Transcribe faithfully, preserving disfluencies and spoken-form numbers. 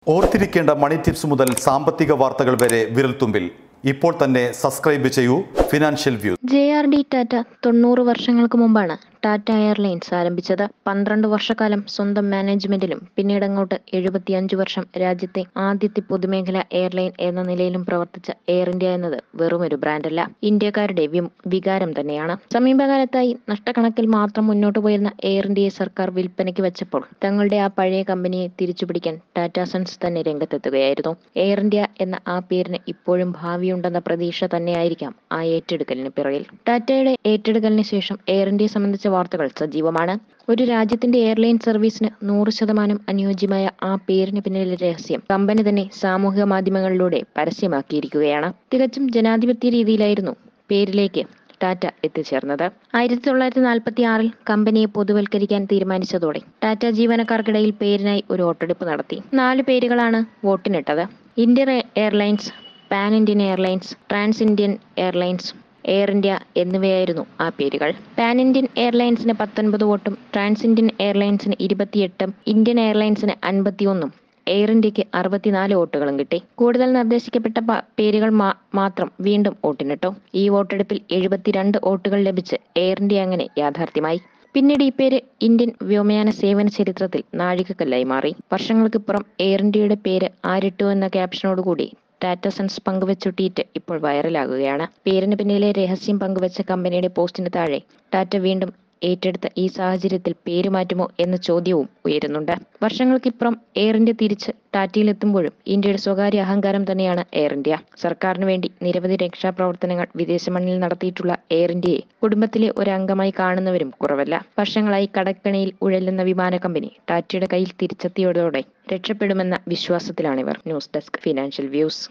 ഓർത്തിരിക്കേണ്ട മണി ടിപ്സ് മുതൽ സാമ്പത്തിക വാർത്തകൾ വരെ വിരൽത്തുമ്പിൽ. ഇപ്പോൾ തന്നെ സബ്സ്ക്രൈബ് ചെയ്യൂ financial view. J R D Tata തൊണ്ണൂറ് വർഷങ്ങൾക്ക് മുമ്പാണ് ടാറ്റ എയർലൈൻസ് ആരംഭിച്ചത്. പന്ത്രണ്ട് വർഷക്കാലം സ്വന്തം മാനേജ്മെന്റിലും പിന്നീട് അങ്ങോട്ട് എഴുപത്തിയഞ്ച് വർഷം രാജ്യത്തെ ആദ്യത്തെ പൊതുമേഖലാ എയർലൈൻ എന്ന നിലയിലും പ്രവർത്തിച്ച എയർ ഇന്ത്യ എന്നത് വെറുമൊരു ബ്രാൻഡല്ല, ഇന്ത്യക്കാരുടെ വികാരം തന്നെയാണ്. സമീപകാലത്തായി നഷ്ടക്കണക്കിൽ മാത്രം മുന്നോട്ട് പോയിരുന്ന എയർ ഇന്ത്യയെ സർക്കാർ വിൽപ്പനയ്ക്ക് വെച്ചപ്പോൾ തങ്ങളുടെ ആ പഴയ കമ്പനിയെ തിരിച്ചുപിടിക്കാൻ ടാറ്റ സൺസ് തന്നെ രംഗത്തെത്തുകയായിരുന്നു. എയർ ഇന്ത്യ എന്ന ആ പേരിന് ഇപ്പോഴും ഭാവിയുണ്ടെന്ന പ്രതീക്ഷ തന്നെയായിരിക്കാം ആ ഏറ്റെടുക്കലിന് പിറകിൽ. ടാറ്റയുടെ ഏറ്റെടുക്കലിന് ശേഷം എയർ ഇന്ത്യയെ സംബന്ധിച്ച വാർത്തകൾ സജീവമാണ്. ഒരു രാജ്യത്തിന്റെ എയർലൈൻ സർവീസിന് നൂറ് ശതമാനം അനുയോജ്യമായ ആ പേരിന് പിന്നിലെ രഹസ്യം കമ്പനി തന്നെ സാമൂഹിക മാധ്യമങ്ങളിലൂടെ പരസ്യമാക്കിയിരിക്കുകയാണ്. തികച്ചും ജനാധിപത്യ രീതിയിലായിരുന്നു പേരിലേക്ക് ടാറ്റ എത്തിച്ചേർന്നത്. ആയിരത്തി തൊള്ളായിരത്തി നാൽപ്പത്തി ആറിൽ കമ്പനിയെ പൊതുവൽക്കരിക്കാൻ തീരുമാനിച്ചതോടെ ടാറ്റ ജീവനക്കാർക്കിടയിൽ പേരിനായി ഒരു വോട്ടെടുപ്പ് നടത്തി. നാല് പേരുകളാണ് വോട്ടിനിട്ടത്: Indian Airlines, Pan Indian Airlines, Trans Indian Airlines, Air India എന്നിവയായിരുന്നു ആ പേരുകൾ. പാൻ ഇന്ത്യൻ എയർലൈൻസിന് പത്തൊൻപത് വോട്ടും ട്രാൻസ് ഇന്ത്യൻ എയർലൈൻസിന് ഇരുപത്തിയെട്ടും ഇന്ത്യൻ എയർലൈൻസിന് അൻപത്തിയൊന്നും എയർ ഇന്ത്യക്ക് അറുപത്തിനാല് വോട്ടുകളും കിട്ടി. കൂടുതൽ നിർദ്ദേശിക്കപ്പെട്ട പേരുകൾ മാത്രം വീണ്ടും വോട്ടിനിട്ടു. ഈ വോട്ടെടുപ്പിൽ എഴുപത്തിരണ്ട് വോട്ടുകൾ ലഭിച്ച് എയർ ഇന്ത്യ അങ്ങനെ യാഥാർത്ഥ്യമായി. പിന്നീട് ഈ പേര് ഇന്ത്യൻ വ്യോമയാന സേവന ചരിത്രത്തിൽ നാഴികക്കല്ലായി മാറി. വർഷങ്ങൾക്കിപ്പുറം എയർ ഇന്ത്യയുടെ പേര് ആരിട്ടു എന്ന ക്യാപ്ഷനോടുകൂടി ടാറ്റ സൺസ് പങ്കുവച്ച ട്വീറ്റ് ഇപ്പോൾ വൈറലാകുകയാണ്. പേരിന് പിന്നിലെ രഹസ്യം പങ്കുവച്ച കമ്പനിയുടെ പോസ്റ്റിന് താഴെ ടാറ്റ വീണ്ടും ഏറ്റെടുത്ത ഈ സാഹചര്യത്തിൽ പേര് മാറ്റുമോ എന്ന ചോദ്യവും ഉയരുന്നുണ്ട്. വർഷങ്ങൾക്കിപ്പുറം എയർ ഇന്ത്യ തിരിച്ച് ടാറ്റയിലെത്തുമ്പോഴും ഇന്ത്യയുടെ സ്വകാര്യ അഹങ്കാരം തന്നെയാണ് എയർ ഇന്ത്യ. സർക്കാരിന് വേണ്ടി നിരവധി രക്ഷാപ്രവർത്തനങ്ങൾ വിദേശ മണ്ണിൽ നടത്തിയിട്ടുള്ള എയർ ഇന്ത്യയെ കുടുംബത്തിലെ ഒരു അംഗമായി കാണുന്നവരും കുറവല്ല. വർഷങ്ങളായി കടക്കെണിയിൽ ഉഴലുന്ന വിമാന കമ്പനി ടാറ്റയുടെ കയ്യിൽ തിരിച്ചെത്തിയതോടെ രക്ഷപ്പെടുമെന്ന വിശ്വാസത്തിലാണിവർ. News desk financial views.